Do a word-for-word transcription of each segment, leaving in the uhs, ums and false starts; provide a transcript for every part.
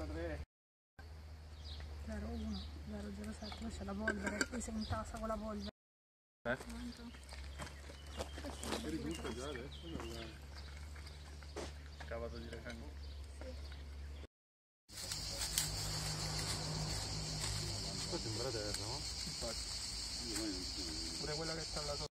tre. zero uno zero zero sette, poi c'è la polvere, poi si intasa con la polvere. Eh? Che risulta già adesso dal cavato di recente? Qua sembra terra, no? Infatti. Pure quella che sta là sotto.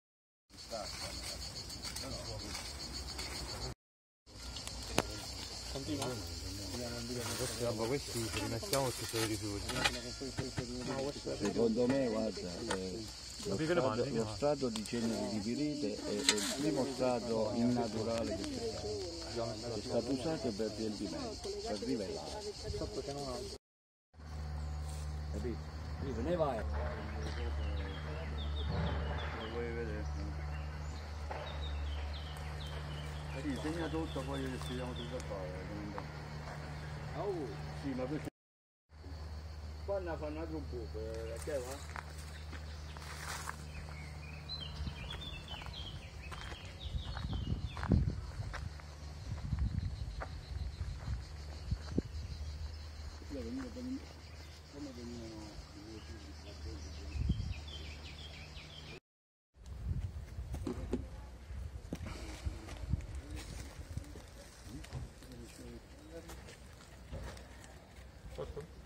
Continua. Questi ci rimettiamo su questi rifiuti. Secondo me, guarda, eh, lo, strato, lo strato di ceneri di pirite è, è il primo strato innaturale che c'è stato. È stato usato per riempimento, per rivellare. Sotto c'è un altro. Capito? Quindi ne vai. Lo vuoi vedere? Sì, segna tutto, poi gli scriviamo tutto a fare. Oh, sì, ma perché? Qua ne fanno un altro buco, eh, che va? Come venivano i Posso?